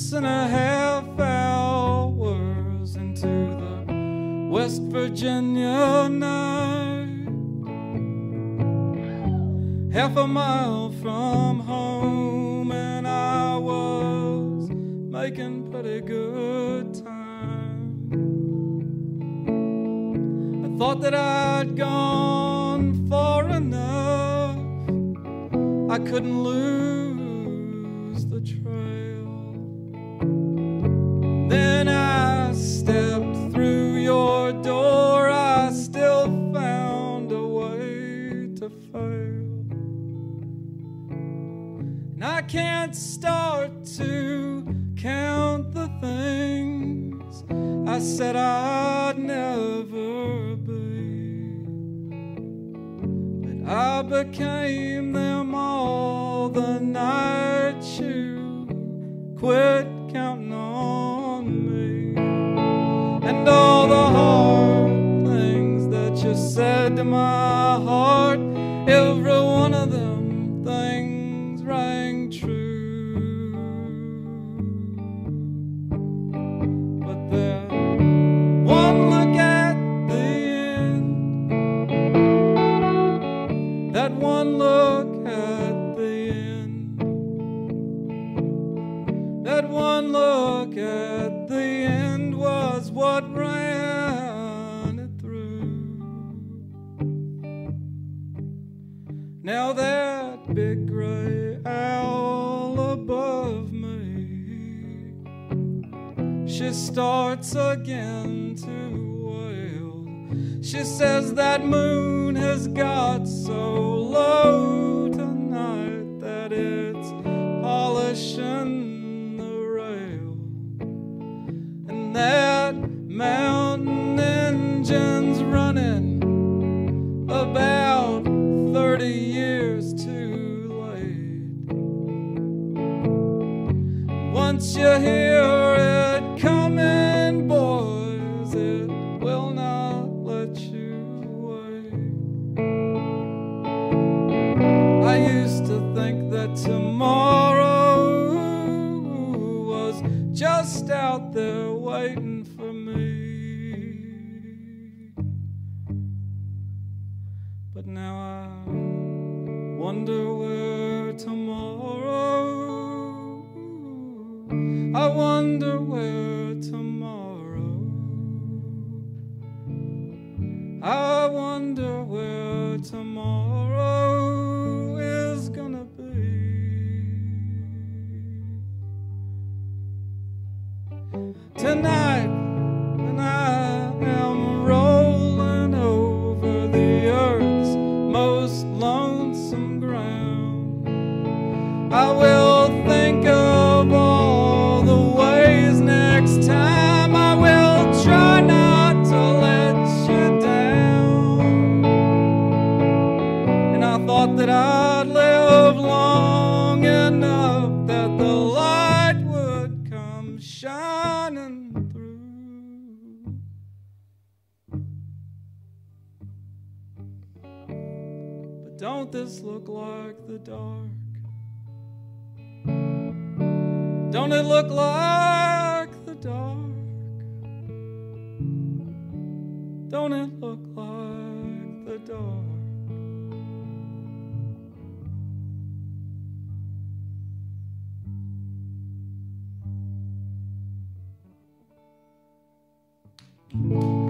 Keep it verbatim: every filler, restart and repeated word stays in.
six and a half hours into the West Virginia night, half a mile from home, and I was making pretty good time. I thought that I'd gone far enough, I couldn't lose the trail. Then I stepped through your door, I still found a way to fail. And I can't start to count the things I said I'd never be, but I became them all the night you quit counting on me. And all the hard things that you said to my heart, every one of them things rang true. But there, one look at the end, that one look at the end, that one look at the end was what ran it through. Now that big gray owl above me, she starts again to wail. She says that moon has got so low tonight that it's polishing the rail, and that mountain engine's running about thirty years too late. Once you hear it coming, boys, it will not let you wait. I used to think that tomorrow was just out there waiting for me, but now I wonder where tomorrow, I wonder where tomorrow, I wonder where tomorrow is gonna be. Tonight, when I am rolling over the earth's most lonesome ground, I will think of all the ways next time I will try not to let you down. And I thought that I'd live long enough that the light would come shining through. But don't this look like the dark? Don't it look like the dark? Don't it look like the dark? Thank you.